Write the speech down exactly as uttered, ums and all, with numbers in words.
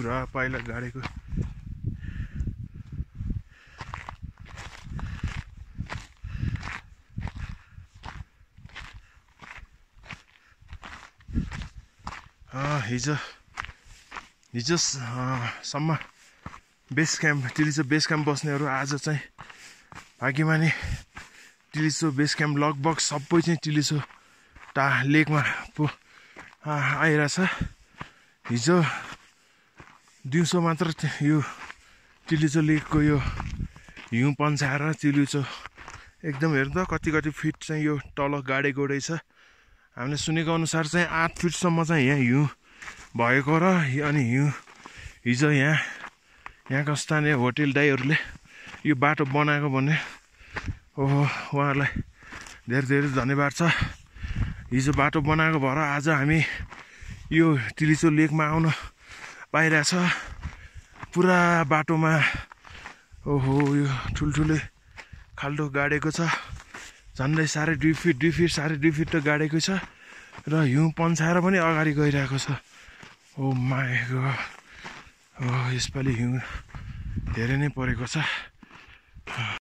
पुरा पाइला गाडेको। हिजो हिजो सम्म base camp Tilicho base camp बस्नेहरू आज चाहिँ भाग्यमानी टिलिचो बेस क्याम्प लगभग सबै चाहिँ टिलिचो टा लेकमा पो आइरहेछ। हिजो दिउँसो मात्र यो टिलिचो लेकको यो हिउँ पन्साएर टिलिचो एकदम हेर्नु त कति कति फिट चाहिँ यो तल गाडेको रहेछ। हामीले सुनेको अनुसार चाहिँ आठ फिटसम्म चाहिँ यहाँ हिउँ भएको र अनि हिउँ हिजो यहाँ यहाँका स्थानीय होटेल दाइहरूले यो बाटो बनाएको भने ओहो उहाँहरूलाई धेरै धेरै धन्यवाद छ। हिजो बाटो बनाएको भएर आज हामी यो टिलिचो लेकमा आउन पाइरहेछ। पुरा बाटोमा ओहो यो ठुल्ठुलै खाल्डो गाडेको छ, झन्डै साढे दुई फिट दुई फिट साढे दुई फिट त गाडेको छ र हिउँ पन्साएर पनि अगाडि गइरहेको छ। ओ माय गॉड, ओ यसपालि हिउँ धेरै नै परेको छ।